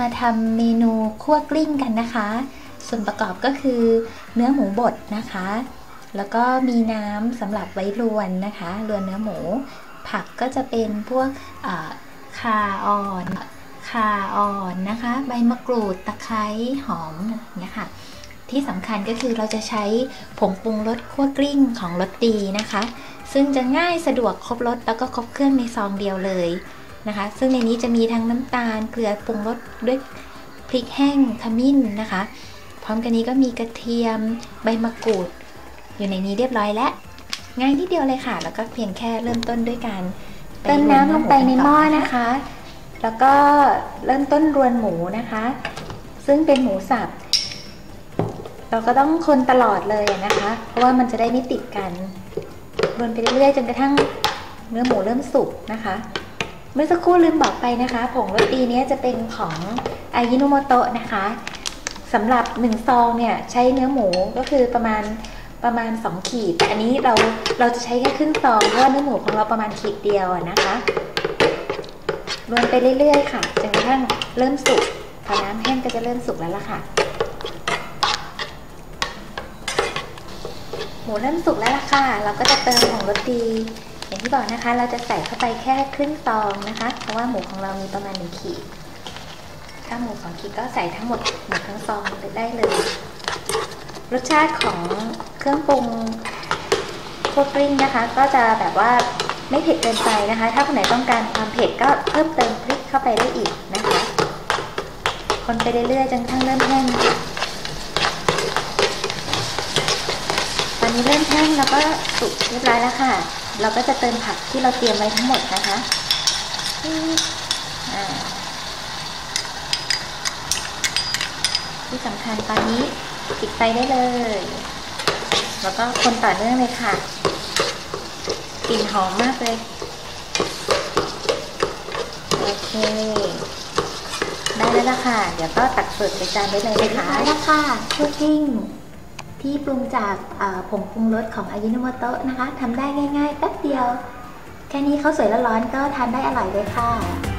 มาทำเมนูคั่วกลิ้งกันนะคะส่วนประกอบก็คือเนื้อหมูบดนะคะแล้วก็มีน้ำสำหรับไว้รวนนะคะรวนเนื้อหมูผักก็จะเป็นพวกข่าอ่อนนะคะใบมะกรูดตะไคร้หอมเนี่ยค่ะที่สำคัญก็คือเราจะใช้ผงปรุงรสคั่วกลิ้งของรสดีนะคะซึ่งจะง่ายสะดวกครบรสแล้วก็ครบเครื่องในซองเดียวเลยนะคะซึ่งในนี้จะมีทั้งน้ำตาลเกลือปรุงรสด้วยพริกแห้งขมิ้นนะคะพร้อมกันนี้ก็มีกระเทียมใบมะกรูดอยู่ในนี้เรียบร้อยแล้วง่ายนิดเดียวเลยค่ะแล้วก็เพียงแค่เริ่มต้นด้วยการเติมน้ำลงไปในหม้อนะคะแล้วก็เริ่มต้นรวนหมูนะคะซึ่งเป็นหมูสับเราก็ต้องคนตลอดเลยนะคะเพราะว่ามันจะได้ไม่ติดกันรวนไปเรื่อยๆจนกระทั่งเนื้อหมูเริ่มสุกนะคะเมื่อสักครู่ลืมบอกไปนะคะผงรสดีนี้จะเป็นของอายิโนโมโตะนะคะสำหรับ1ซองเนี่ยใช้เนื้อหมูก็คือประมาณ2ขีดอันนี้เราจะใช้แค่ครึ่งซองเพราะว่าเนื้อหมูของเราประมาณขีดเดียวนะคะรวนไปเรื่อยๆค่ะจนกระทั่งเริ่มสุกพอน้ำแห้งก็จะเริ่มสุกแล้วล่ะค่ะหมูเริ่มสุกแล้วล่ะค่ะเราก็จะเติมผงรสดีอย่างที่บอกนะคะเราจะใส่เข้าไปแค่ครึ่งซองนะคะเพราะว่าหมูของเรามีประมาณ1ขีดถ้าหมู2ขีดก็ใส่ทั้งหมดทั้งซองได้เลยรสชาติของเครื่องปรุงคั่วกลิ้งนะคะก็จะแบบว่าไม่เผ็ดเกินไปนะคะถ้าคนไหนต้องการความเผ็ดก็เพิ่มเติมพริกเข้าไปได้อีกนะคะคนไปเรื่อยๆจนกระทั่งเริ่มแห้งตอนนี้เริ่มแห้งแล้วก็สุกเรียบร้อยแล้วค่ะเราก็จะเติมผักที่เราเตรียมไว้ทั้งหมดนะคะที่สำคัญตอนนี้ปิดไฟได้เลยแล้วก็คนต่อเนื่องเลยค่ะกลิ่นหอมมากเลยโอเคได้แล้วล่ะค่ะเดี๋ยวก็ตักเสิร์ฟใส่จานได้เลยนะคะได้แล้วค่ะคั่วกลิ้งที่ปรุงจากผงปรุงรสของอายิโนโมโตะนะคะทำได้ง่ายๆแป๊บเดียวแค่นี้ข้าวสวยร้อนๆก็ทานได้อร่อยเลยค่ะ